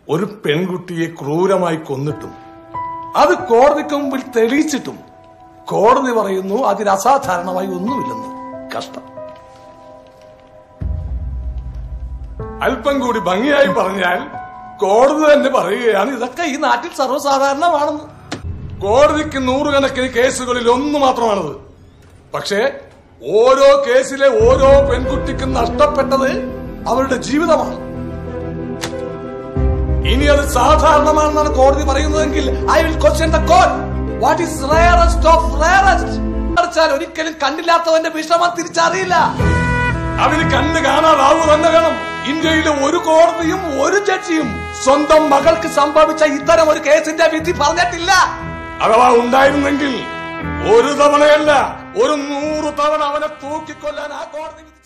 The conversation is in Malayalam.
ഒരു പെൺകുട്ടിയെ ക്രൂരമായി കൊന്നിട്ടും അത് കോടതിക്ക് മുമ്പിൽ തെളിയിച്ചിട്ടും കോടതി പറയുന്നു അതിൽ അസാധാരണമായി ഒന്നുമില്ലെന്ന്. കഷ്ടം. അല്പം കൂടി ഭംഗിയായി പറഞ്ഞാൽ കോടതി തന്നെ പറയുകയാണ് ഇതൊക്കെ ഈ നാട്ടിൽ സർവ്വസാധാരണമാണെന്ന്. കോടതിക്ക് നൂറുകണക്കിന് കേസുകളിൽ ഒന്ന് മാത്രമാണത്. പക്ഷേ ഓരോ കേസിലെ ഓരോ പെൺകുട്ടിക്കും നഷ്ടപ്പെട്ടത് അവരുടെ ജീവിതമാണ്. ഇനി അത് സാധാരണമാണെന്നാണ് കോടതി പറയുന്നതെങ്കിൽ I will question the court. What is rarest of rarest? ഒരിക്കലും കണ്ടില്ലാത്തവന്റെ വിഷമം തിരിച്ചറിയില്ല. അതിന് കണ്ണ് കാണാതാവൂ തന്നെ വേണം. ഇന്ത്യയിലെ ഒരു കോടതിയും ഒരു ജഡ്ജിയും സ്വന്തം മകൾക്ക് സംഭവിച്ച ഇത്തരം ഒരു കേസിന്റെ വിധി പറഞ്ഞിട്ടില്ല. അഥവാ ഉണ്ടായിരുന്നെങ്കിൽ ഒരു തവണയല്ല, ഒരു 100 തവണ അവനെ തൂക്കിക്കൊല്ലാൻ ആ കോടതി